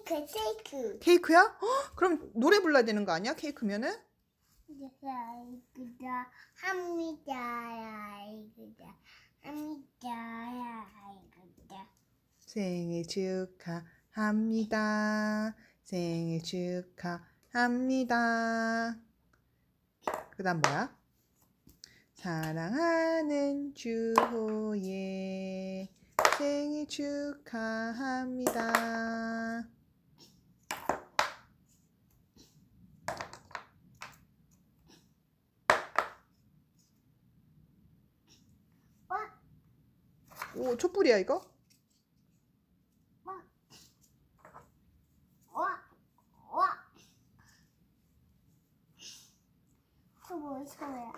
케이크. 케이크야? 그럼 노래 불러야 되는 거 아니야? 케이크면은? 이거다 합니다. 이거다 합니다. 이거다. 생일 축하합니다. 생일 축하합니다. 그 다음 뭐야? 사랑하는 주호의 생일 축하합니다. 오, 촛불이야 이거? 뭐야?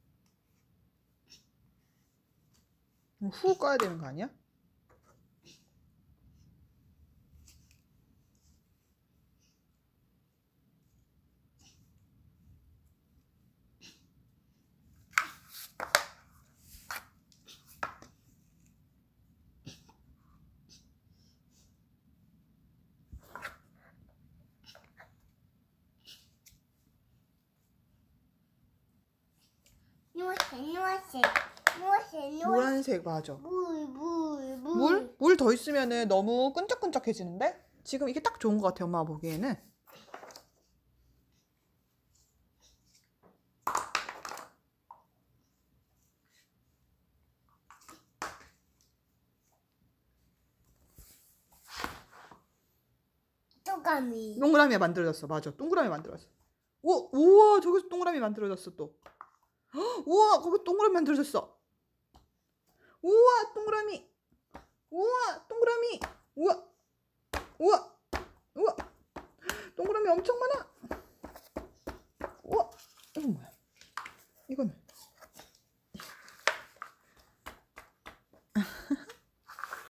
후 꺼야 되는 거 아니야? 노란색 맞아. 물 더 있으면은 너무 끈적끈적해지는데? 지금 이게 딱 좋은 것 같아, 엄마가 보기에는. 동그라미 만들어졌어. 맞아. 동그라미 만들어졌어. 오, 우와, 저기서 동그라미 만들어졌어 또. 우와, 거기 동그라미 만들어졌어. 우와, 동그라미. 우와, 동그라미. 우와, 우와, 우와. 동그라미 엄청 많아.